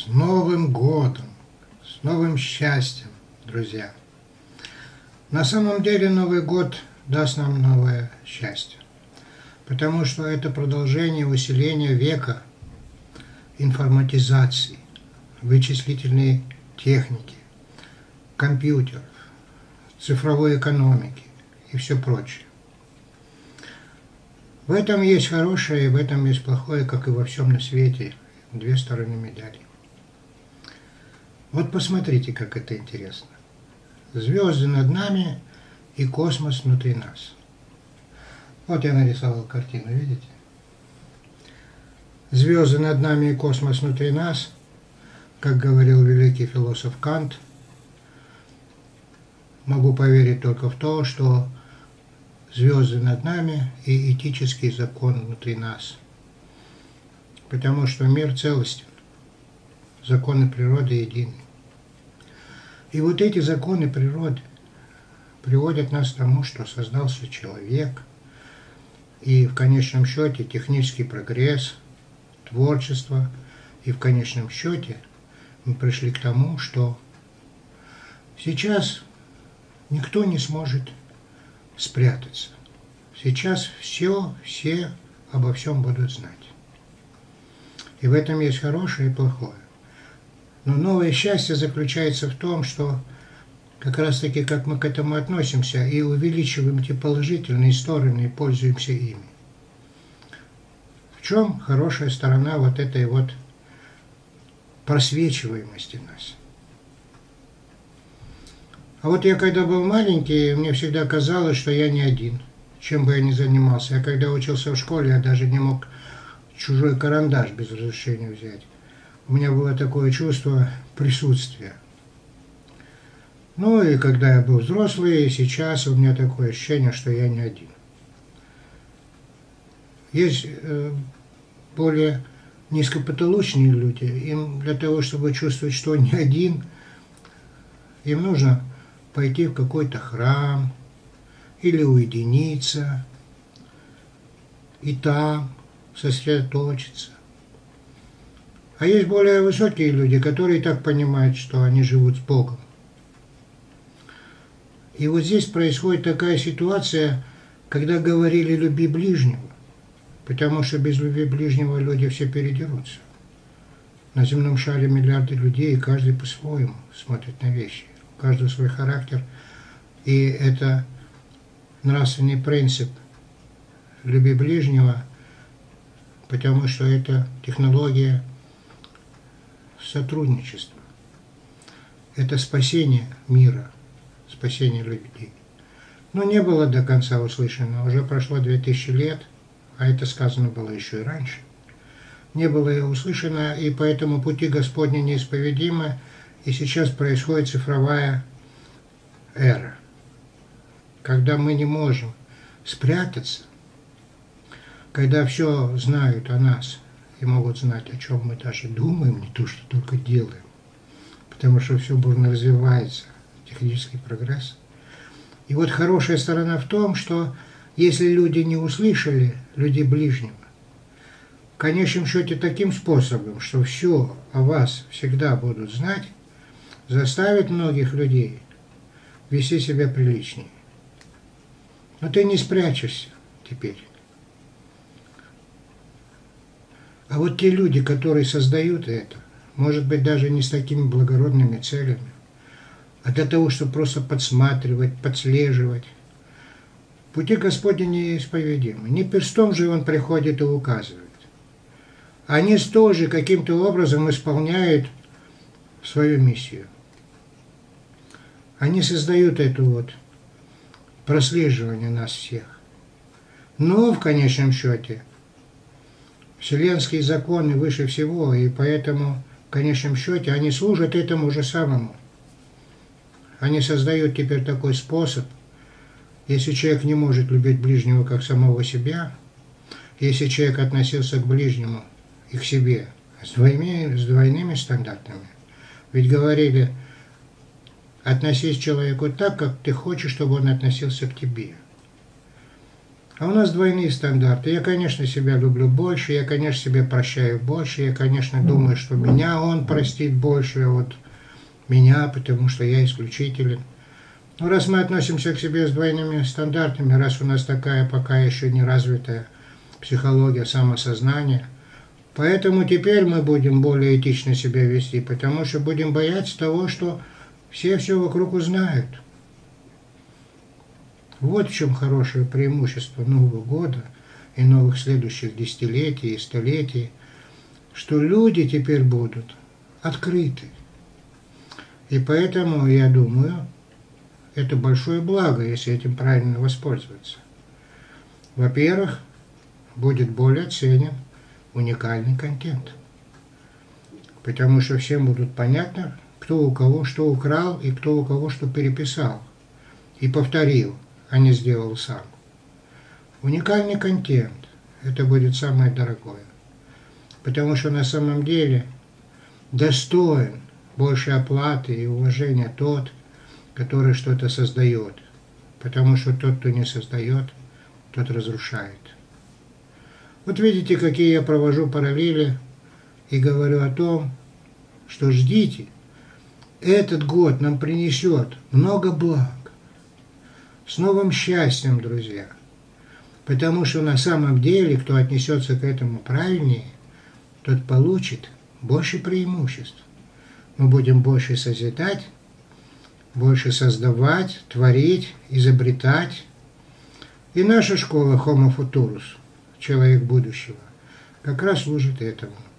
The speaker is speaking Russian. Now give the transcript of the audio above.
С Новым годом! С новым счастьем, друзья! На самом деле Новый год даст нам новое счастье, потому что это продолжение усиления века информатизации, вычислительной техники, компьютеров, цифровой экономики и все прочее. В этом есть хорошее и в этом есть плохое, как и во всем на свете, две стороны медали. Вот посмотрите, как это интересно. Звезды над нами и космос внутри нас. Вот я нарисовал картину, видите? Звезды над нами и космос внутри нас, как говорил великий философ Кант, могу поверить только в то, что звезды над нами и этический закон внутри нас. Потому что мир целостен, законы природы едины. И вот эти законы природы приводят нас к тому, что создался человек, и в конечном счете технический прогресс, творчество, и в конечном счете мы пришли к тому, что сейчас никто не сможет спрятаться. Сейчас все обо всем будут знать. И в этом есть хорошее и плохое. Но новое счастье заключается в том, что как раз таки, как мы к этому относимся и увеличиваем эти положительные стороны и пользуемся ими. В чем хорошая сторона вот этой вот просвечиваемости нас? А вот я когда был маленький, мне всегда казалось, что я не один, чем бы я ни занимался. Я когда учился в школе, я даже не мог чужой карандаш без разрешения взять. У меня было такое чувство присутствия. Ну и когда я был взрослый, и сейчас у меня такое ощущение, что я не один. Есть более низкопатологичные люди. Им для того, чтобы чувствовать, что он не один, им нужно пойти в какой-то храм или уединиться и там сосредоточиться. А есть более высокие люди, которые и так понимают, что они живут с Богом. И вот здесь происходит такая ситуация, когда говорили «люби ближнего», потому что без любви ближнего люди все передерутся. На земном шаре миллиарды людей, и каждый по-своему смотрит на вещи. У каждого свой характер. И это нравственный принцип «люби ближнего», потому что это технология сотрудничества. Это спасение мира, спасение людей. Но не было до конца услышано. Уже прошло 2000 лет, а это сказано было еще и раньше. Не было услышано, и поэтому пути Господни неисповедимы, и сейчас происходит цифровая эра, когда мы не можем спрятаться, когда все знают о нас и могут знать, о чем мы даже думаем, не то, что только делаем, потому что все бурно развивается, технический прогресс. И вот хорошая сторона в том, что если люди не услышали, люди ближнего, в конечном счете таким способом, что все о вас всегда будут знать, заставит многих людей вести себя приличнее. Но ты не спрячешься теперь. А вот те люди, которые создают это, может быть, даже не с такими благородными целями, а для того, чтобы просто подсматривать, подслеживать. Пути Господни неисповедимы. Не перстом же Он приходит и указывает. Они тоже каким-то образом исполняют свою миссию. Они создают это вот прослеживание нас всех. Но в конечном счете вселенские законы выше всего, и поэтому в конечном счете они служат этому же самому. Они создают теперь такой способ, если человек не может любить ближнего как самого себя, если человек относился к ближнему и к себе с двойными стандартами, ведь говорили, относись к человеку так, как ты хочешь, чтобы он относился к тебе. А у нас двойные стандарты. Я, конечно, себя люблю больше, я, конечно, себе прощаю больше, я, конечно, думаю, что меня он простит больше, а вот меня, потому что я исключителен. Но раз мы относимся к себе с двойными стандартами, раз у нас такая пока еще не развитая психология самосознания, поэтому теперь мы будем более этично себя вести, потому что будем бояться того, что все вокруг узнают. Вот в чем хорошее преимущество Нового года и новых следующих десятилетий и столетий, что люди теперь будут открыты. И поэтому, я думаю, это большое благо, если этим правильно воспользоваться. Во-первых, будет более ценен уникальный контент. Потому что всем будут понятно, кто у кого что украл и кто у кого что переписал и повторил, а не сделал сам. Уникальный контент – это будет самое дорогое. Потому что на самом деле достоин большей оплаты и уважения тот, который что-то создает. Потому что тот, кто не создает, тот разрушает. Вот видите, какие я провожу параллели и говорю о том, что ждите. Этот год нам принесет много благ. С новым счастьем, друзья. Потому что на самом деле, кто отнесется к этому правильнее, тот получит больше преимуществ. Мы будем больше созидать, больше создавать, творить, изобретать. И наша школа Homo Futurus, человек будущего, как раз служит этому.